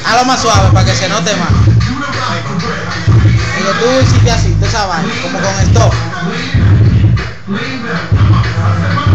Hazlo más suave para que se note más. Y que tú hiciste así, tú sabes, como con stop.